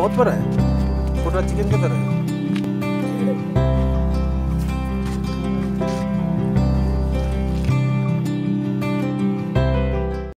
बहुत बड़ा है, पूरा चिकन की तरह है।